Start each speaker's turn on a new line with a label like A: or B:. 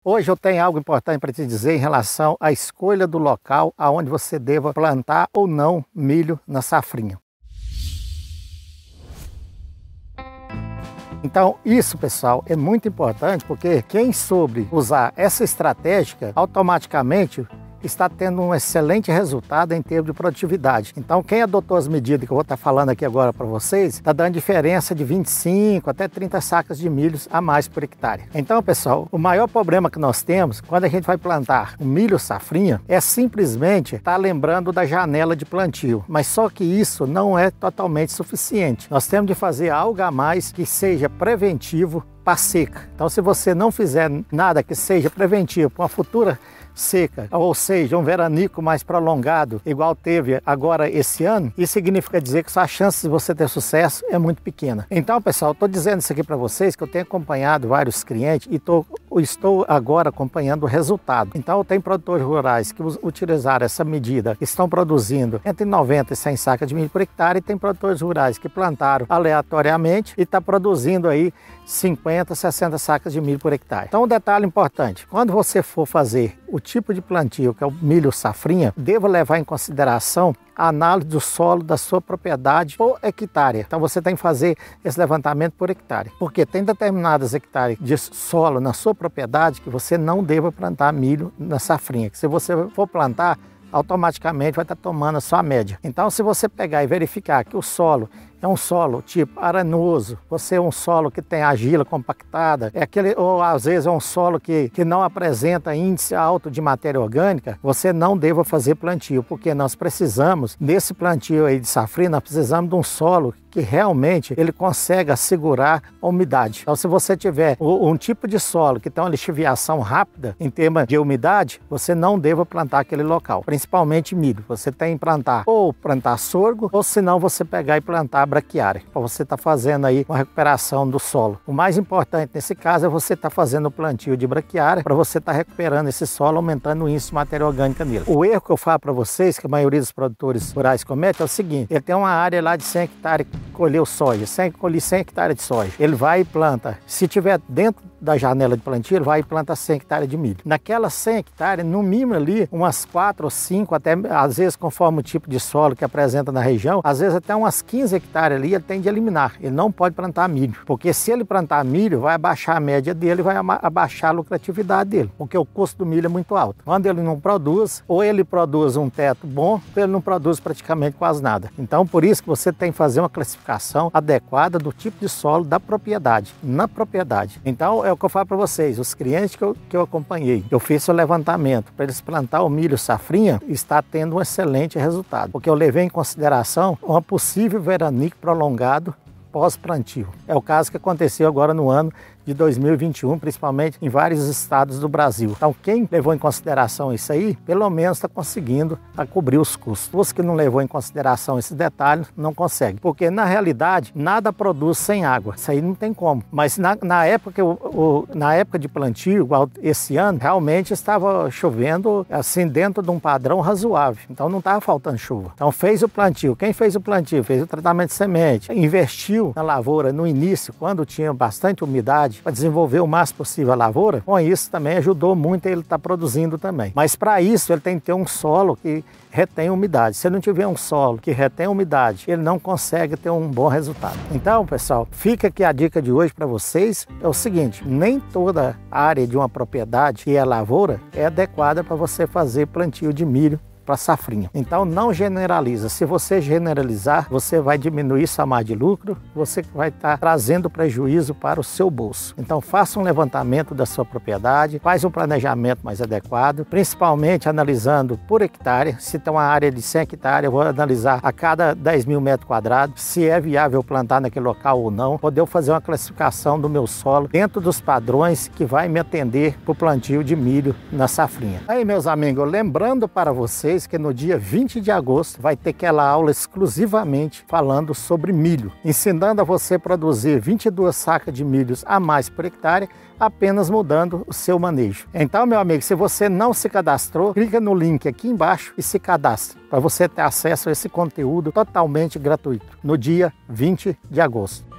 A: Hoje eu tenho algo importante para te dizer em relação à escolha do local aonde você deva plantar ou não milho na safrinha. Então isso, pessoal, é muito importante porque quem soube usar essa estratégia automaticamente está tendo um excelente resultado em termos de produtividade. Então quem adotou as medidas que eu vou estar falando aqui agora para vocês, está dando diferença de 25 até 30 sacas de milho a mais por hectare. Então, pessoal, o maior problema que nós temos quando a gente vai plantar o milho safrinha é simplesmente estar lembrando da janela de plantio, mas só que isso não é totalmente suficiente. Nós temos de fazer algo a mais que seja preventivo para seca. Então, se você não fizer nada que seja preventivo para uma futura seca, ou seja, um veranico mais prolongado, igual teve agora esse ano, isso significa dizer que a chance de você ter sucesso é muito pequena. Então, pessoal, estou dizendo isso aqui para vocês, que eu tenho acompanhado vários clientes e estou agora acompanhando o resultado. Então, tem produtores rurais que utilizaram essa medida, que estão produzindo entre 90 e 100 sacas de milho por hectare, e tem produtores rurais que plantaram aleatoriamente e está produzindo aí 50, 60 sacas de milho por hectare. Então, um detalhe importante, quando você for fazer o tipo de plantio, que é o milho safrinha, deva levar em consideração a análise do solo da sua propriedade por hectare. Então você tem que fazer esse levantamento por hectare, porque tem determinadas hectares de solo na sua propriedade que você não deva plantar milho na safrinha, que se você for plantar, automaticamente vai estar tomando a sua média. Então, se você pegar e verificar que o solo é um solo tipo arenoso, você é um solo que tem argila compactada, ou às vezes é um solo que não apresenta índice alto de matéria orgânica, você não deva fazer plantio, porque nós precisamos, nesse plantio aí de safrinha, nós precisamos de um solo que realmente ele consegue segurar a umidade. Então, se você tiver um tipo de solo que tem uma lixiviação rápida em termos de umidade, você não deva plantar aquele local, principalmente milho. Você tem que plantar ou plantar sorgo, ou se não você pegar e plantar braquiária, para você estar fazendo aí uma recuperação do solo. O mais importante nesse caso é você estar fazendo o plantio de braquiária, para você estar recuperando esse solo, aumentando o índice de matéria orgânica nele. O erro que eu falo para vocês, que a maioria dos produtores rurais comete, é o seguinte: ele tem uma área lá de 100 hectares colheu soja, colher 100 hectares de soja, ele vai e planta, se tiver dentro da janela de plantio, ele vai e planta 100 hectares de milho. Naquelas 100 hectares, no mínimo ali, umas 4 ou 5, até às vezes conforme o tipo de solo que apresenta na região, às vezes até umas 15 hectares ali, ele tem de eliminar. Ele não pode plantar milho, porque se ele plantar milho, vai abaixar a média dele, vai abaixar a lucratividade dele, porque o custo do milho é muito alto. Quando ele não produz, ou ele produz um teto bom, ou ele não produz praticamente quase nada. Então, por isso que você tem que fazer uma classificação adequada do tipo de solo da propriedade, na propriedade. Então, é o que eu falo para vocês, os clientes que eu acompanhei, eu fiz o levantamento para eles plantar o milho safrinha, está tendo um excelente resultado, porque eu levei em consideração uma possível veranico prolongado pós-plantio. É o caso que aconteceu agora no ano de 2021, principalmente em vários estados do Brasil. Então, quem levou em consideração isso aí, pelo menos está conseguindo cobrir os custos. Os que não levou em consideração esses detalhes, não consegue. Porque, na realidade, nada produz sem água. Isso aí não tem como. Mas na época de plantio, igual esse ano, realmente estava chovendo assim dentro de um padrão razoável. Então, não estava faltando chuva. Então, fez o plantio. Quem fez o plantio? Fez o tratamento de semente. Investiu na lavoura no início, quando tinha bastante umidade, para desenvolver o máximo possível a lavoura. Com isso também ajudou muito ele estar produzindo também. Mas para isso ele tem que ter um solo que retém umidade. Se ele não tiver um solo que retém umidade, ele não consegue ter um bom resultado. Então, pessoal, fica aqui a dica de hoje para vocês, é o seguinte: nem toda área de uma propriedade que é lavoura é adequada para você fazer plantio de milho para safrinha. Então não generaliza. Se você generalizar, você vai diminuir sua margem de lucro, você vai estar trazendo prejuízo para o seu bolso. Então faça um levantamento da sua propriedade, faz um planejamento mais adequado, principalmente analisando por hectare. Se tem uma área de 100 hectares, eu vou analisar a cada 10 mil metros quadrados, se é viável plantar naquele local ou não, poder fazer uma classificação do meu solo dentro dos padrões que vai me atender para o plantio de milho na safrinha. Aí, meus amigos, lembrando para vocês que no dia 20 de agosto vai ter aquela aula exclusivamente falando sobre milho, ensinando a você produzir 22 sacas de milhos a mais por hectare, apenas mudando o seu manejo. Então, meu amigo, se você não se cadastrou, clica no link aqui embaixo e se cadastre, para você ter acesso a esse conteúdo totalmente gratuito, no dia 20 de agosto.